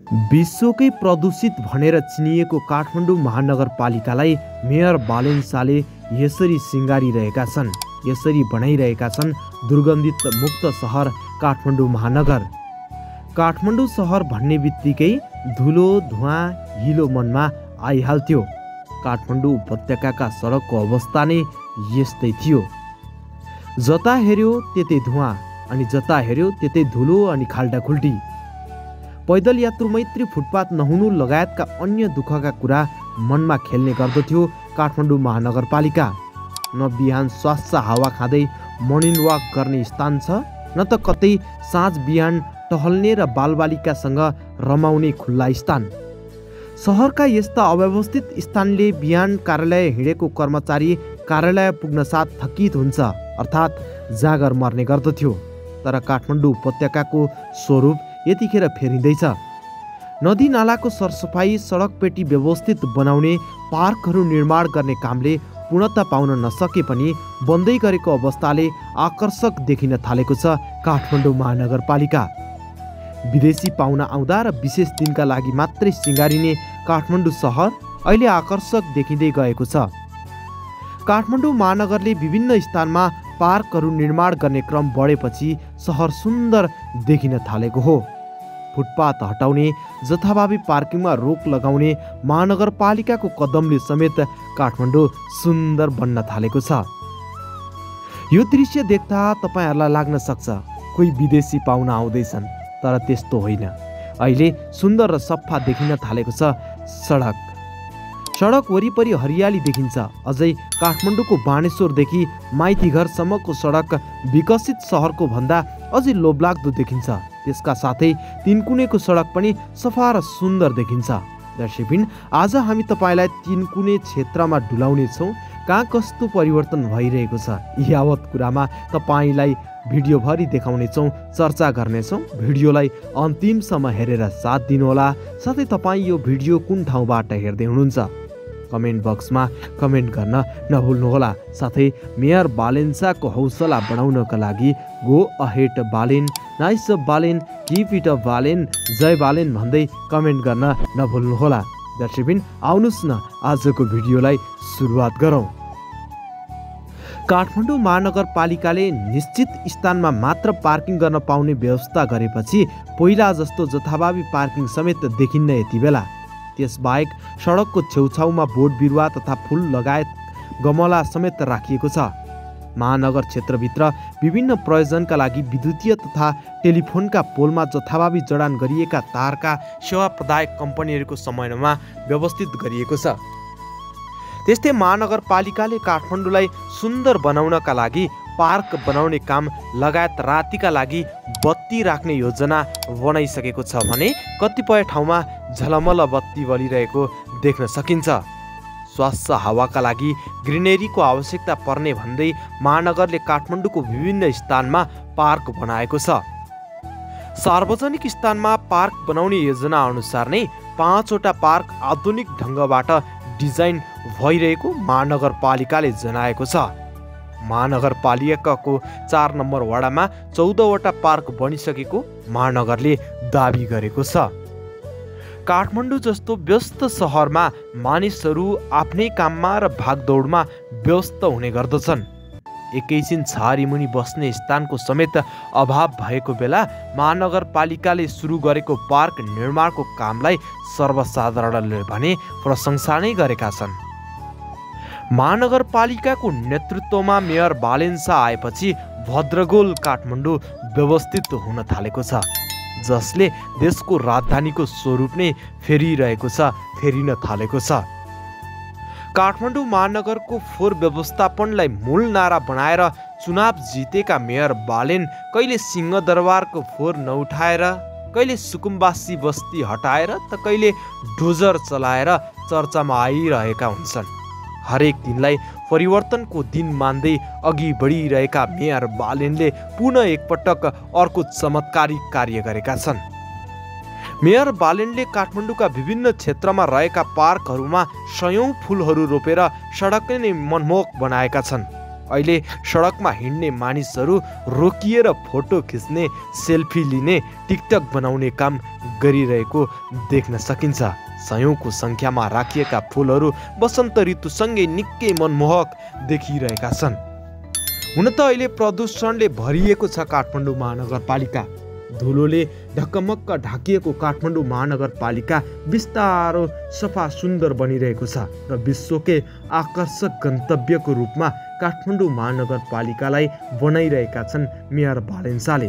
विश्वकै प्रदूषित भनेर चिनिएको काठमाडौँ महानगरपालिकालाई मेयर बालेन शाहले यसरी सिँगारिरहेका छन्, यसरी बनाइरहेका छन् दुर्गन्धित मुक्त सहर काठमाडौँ महानगर। काठमाडौँ सहर भन्ने बित्तिकै धुलो धुवाँ हिलो मनमा आइहाल्थ्यो। काठमाडौँ उपत्यकाका सडकको अवस्था नै यस्तै थियो। जता हेऱ्यो त्यतै धुवाँ अनि जता हेऱ्यो त्यतै धुलो अनि खाल्टाखुल्टी। पैदल यात्रु मैत्री फुटपाथ नहुनु लगायतका अन्य दुःखका कुरा मनमा खेल्ने गर्दथ्यो काठमाडौँ महानगरपालिका। न बिहान स्वच्छ हावा खाँदै मर्निङ वाक गर्ने स्थान छ, न त कतै साँझ बिहान टहल्ने र बालबालिकासँग रमाउने खुल्ला स्थान। सहरका यस्ता अव्यवस्थित स्थानले बिहान कार्यालय हिँडेको कर्मचारी कार्यालय पुग्न साथ थकित हुन्छ, अर्थात् जाँगर मर्ने गर्दथ्यो। तर काठमाडौँ उपत्यकाको स्वरूप यतिखेर फेरिँदैछ। नदी नालाको सरसफाई, सडक पेटी व्यवस्थित बनाउने, पार्कहरू निर्माण गर्ने कामले पूर्णता पाउन नसके पनि बन्दै गरेको अवस्थाले आकर्षक देखिन थालेको छ काठमाडौँ महानगरपालिका। विदेशी पाहुना आउँदा र विशेष दिनका लागि मात्रै सिँगारिने काठमाडौँ सहर अहिले आकर्षक देखिँदै गएको छ। काठमाडौँ महानगरले विभिन्न स्थानमा पार्कहरू निर्माण गर्ने क्रम बढेपछि सहर सुन्दर देखिन थालेको हो। फुटपाथ हटाउने, जथाभावी पार्किङमा रोक लगाउने महानगरपालिकाको कदमले समेत काठमाडौँ सुन्दर बन्न थालेको छ। यो दृश्य देख्दा तपाईँहरूलाई लाग्न सक्छ कोही विदेशी पाहुना आउँदैछन्, तर त्यस्तो होइन। अहिले सुन्दर र सफा देखिन थालेको छ सडक। सडक वरिपरि हरियाली देखिन्छ। अझै काठमाडौँको बाणेश्वरदेखि माइती घरसम्मको सडक विकसित सहरको भन्दा अझै लोभलाग्दो देखिन्छ। त्यसका साथै तिनकुनेको सडक पनि सफा र सुन्दर देखिन्छ। दर्शकबिन, आज हामी तपाईँलाई तिनकुने क्षेत्रमा डुलाउने छौँ। कहाँ कस्तो परिवर्तन भइरहेको छ, यावत कुरामा तपाईँलाई भिडियोभरि देखाउनेछौँ, चर्चा गर्नेछौँ। भिडियोलाई अन्तिमसम्म हेरेर साथ दिनुहोला। साथै तपाईँ यो भिडियो कुन ठाउँबाट हेर्दै हुनुहुन्छ कमेन्ट बक्समा कमेन्ट गर्न नभुल्नुहोला। साथै मेयर बालेन शाहको हौसला बढाउनका लागि go ahead Balen, nice Balen, keep it up Balen, जय बालेन भन्दै कमेन्ट गर्न नभुल्नुहोला। दर्शकबिन, आउनुहोस् न आजको भिडियोलाई सुरुवात गरौँ। काठमाडौँ महानगरपालिकाले निश्चित स्थानमा मात्र पार्किङ गर्न पाउने व्यवस्था गरेपछि पहिला जस्तो जथाभावी पार्किङ समेत देखिन्न यति बेला। त्यसबाहेक सडकको छेउछाउमा बोट बिरुवा तथा फुल लगायत गमला समेत राखिएको छ। महानगर क्षेत्रभित्र विभिन्न प्रयोजनका लागि विद्युतीय तथा टेलिफोनका पोलमा जथाभावी जडान गरिएका तारका सेवा प्रदायक कम्पनीहरूको समन्वयमा व्यवस्थित गरिएको छ। त्यस्तै महानगरपालिकाले काठमाडौँलाई सुन्दर बनाउनका लागि पार्क बनाउने काम लगायत रातिका लागि बत्ती राख्ने योजना बनाइसकेको छ भने कतिपय ठाउँमा झलमल बत्ती बलिरहेको देख्न सकिन्छ। स्वच्छ हावाका लागि ग्रिनेरीको आवश्यकता पर्ने भन्दै महानगरले काठमाडौँको विभिन्न स्थानमा पार्क बनाएको छ। सार्वजनिक स्थानमा पार्क बनाउने योजना अनुसार नै 5 वटा पार्क आधुनिक ढङ्गबाट डिजाइन भइरहेको महानगरपालिकाले जनाएको छ। महानगरपालिकाको 4 नम्बर वडामा 14 वटा पार्क बनिसकेको महानगरले दाबी गरेको छ। काठमाडौँ जस्तो व्यस्त सहरमा मानिसहरू आफ्नै काममा र भागदौडमा व्यस्त हुने गर्दछन्। एकैछिन छहारीमुनि बस्ने स्थानको समेत अभाव भएको बेला महानगरपालिकाले सुरु गरेको पार्क निर्माणको कामलाई सर्वसाधारणले भने प्रशंसा नै गरेका छन्। महानगरपालिकाको नेतृत्वमा मेयर बालेन शाह आएपछि भद्रगोल काठमाडौँ व्यवस्थित हुन थालेको छ, जसले देशको राजधानीको स्वरूप नै फेरिन थालेको छ। काठमाडौँ महानगरको फोहोर व्यवस्थापनलाई मूल नारा बनाएर चुनाव जितेका मेयर बालेन कहिले सिंहदरबारको फोहोर नउठाएर, कहिले सुकुम्बासी बस्ती हटाएर त कहिले डोजर चलाएर चर्चामा आइरहेका हुन्छन्। हरेक दिनलाई परिवर्तनको दिन मान्दै अघि बढिरहेका मेयर बालेनले पुनः एकपटक अर्को चमत्कारिक कार्य गरेका छन्। मेयर बालेनले काठमाडौँका विभिन्न क्षेत्रमा रहेका पार्कहरूमा सयौं फुलहरू रोपेर सडक नै मनमोहक बनाएका छन्। अहिले सडकमा हिँड्ने मानिसहरू रोकिएर फोटो खिच्ने, सेल्फी लिने, टिकटक बनाउने काम गरिरहेको देख्न सकिन्छ। सयौंको सङ्ख्यामा राखिएका फुलहरू वसन्त ऋतुसँगै निकै मनमोहक देखिरहेका छन्। हुन त अहिले प्रदूषणले भरिएको छ काठमाडौँ महानगरपालिका। धुलोले ढकमक्क ढाकिएको काठमाडौँ महानगरपालिका बिस्तारो सफा सुन्दर बनिरहेको छ र विश्वकै आकर्षक गन्तव्यको रूपमा काठमाडौँ महानगरपालिकालाई बनाइरहेका छन् मेयर बालेन्साले।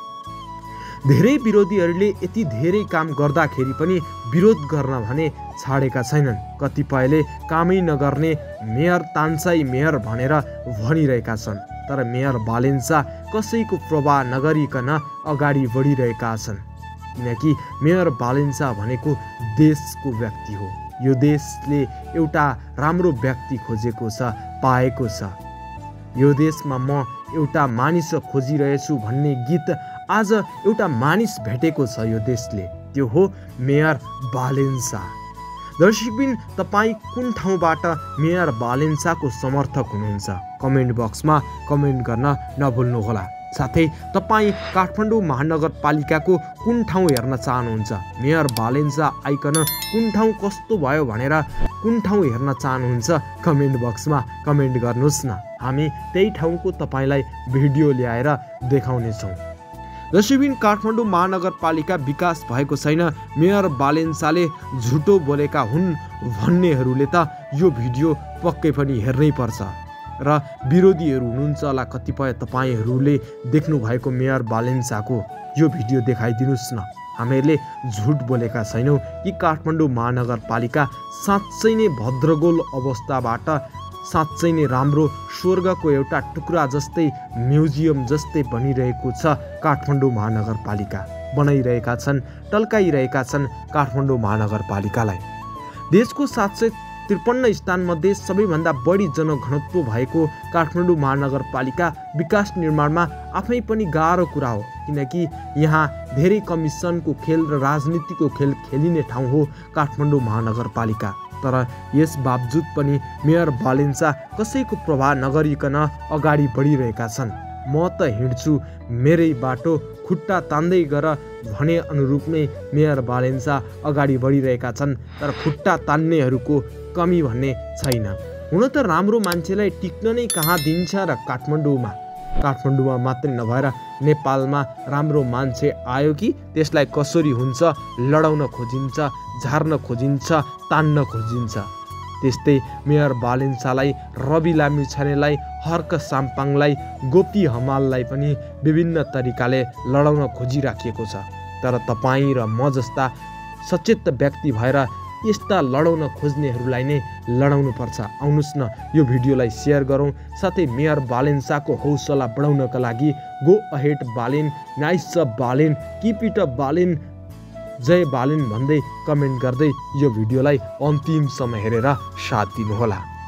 धेरै विरोधीहरूले यति धेरै काम गर्दाखेरि पनि विरोध गर्न भने छाडेका छैनन्। कतिपयले कामै नगर्ने मेयर तान्साई मेयर भनेर भनिरहेका छन्, तर मेयर बालेन्सा कसैको प्रभाव नगरिकन अगाडि बढिरहेका छन्, किनकि मेयर बालेन्सा भनेको देशको व्यक्ति हो। यो देशले एउटा राम्रो व्यक्ति खोजेको छ, पाएको छ। यो देशमा म एउटा मानिस खोजिरहेछु भन्ने गीत आज एउटा मानिस भेटेको छ यो देशले, त्यो हो मेयर बालेन्सा। दर्शकबिन, तपाईँ कुन ठाउँबाट मेयर बालेन्साको समर्थक हुनुहुन्छ? कमेन्ट बक्समा कमेन्ट गर्न नभुल्नुहोला। साथै तपाईँ काठमाडौँ महानगरपालिकाको कुन ठाउँ हेर्न चाहनुहुन्छ? मेयर बालेन्सा आइकन कुन ठाउँ कस्तो भयो भनेर कुन ठाउँ हेर्न चाहनुहुन्छ? कमेन्ट बक्समा कमेन्ट गर्नुहोस् न। हामी त्यही ठाउँको तपाईँलाई भिडियो ल्याएर देखाउनेछौँ। दर्शकबिन, काठमाडौँ महानगरपालिका विकास भएको छैन, मेयर बालेन्साले झुटो बोलेका हुन् भन्नेहरूले त यो भिडियो पक्कै पनि हेर्नै पर्छ। र विरोधीहरू हुनुहुन्छ होला कतिपय, तपाईँहरूले देख्नु भएको मेयर बालेन्साको यो भिडियो देखाइदिनुहोस् न। हामीहरूले झुट बोलेका छैनौँ कि काठमाडौँ महानगरपालिका साँच्चै नै भद्रगोल अवस्थाबाट साँच्चै नै राम्रो स्वर्गको एउटा टुक्रा जस्तै, म्युजियम जस्तै बनिरहेको छ काठमाडौँ महानगरपालिका। बनाइरहेका छन्, टल्काइरहेका छन् काठमाडौँ महानगरपालिकालाई। देशको 753 स्थानमध्ये सबैभन्दा बढी जनघनत्व भएको काठमाडौँ महानगरपालिका विकास निर्माणमा आफै पनि गाह्रो कुरा हो, किनकि यहाँ धेरै कमिसनको खेल र राजनीतिको खेल खेलिने ठाउँ हो काठमाडौँ महानगरपालिका। तर यस बावजुद पनि मेयर बालेन्सा कसैको प्रभाव नगरिकन अगाडि बढिरहेका छन्। म त हिँड्छु मेरै बाटो, खुट्टा तान्दै गर भने अनुरूप नै मेयर बालेन्सा अगाडि बढिरहेका छन्, तर खुट्टा तान्नेहरूको कमी भन्ने छैन। हुन त राम्रो मान्छेलाई टिक्न नै कहाँ दिन्छ र काठमाडौँमा मात्रै नभएर नेपालमा राम्रो मान्छे आयो कि त्यसलाई कसरी हुन्छ लडाउन खोजिन्छ, झार्न खोजिन्छ, तान्न खोजिन्छ। त्यस्तै मेयर बालेन्सालाई, रवि लामिछानेलाई, हर्क साम्पाङलाई, गोपी हमाललाई पनि विभिन्न तरिकाले लडाउन खोजिराखिएको छ। तर तपाईँ र म जस्ता सचेत व्यक्ति भएर यस्ता लडाउन खोज्नेहरूलाई नै लडाउनु पर्छ। आउनुहोस् न यो भिडियोलाई सेयर गरौँ, साथै मेयर बालेन्साको हौसला बढाउनका लागि go ahead Balen, nice Balen, keep it up Balen, जय बालेन भन्दै कमेन्ट गर्दै यो भिडियोलाई अन्तिमसम्म हेरेर साथ दिनुहोला।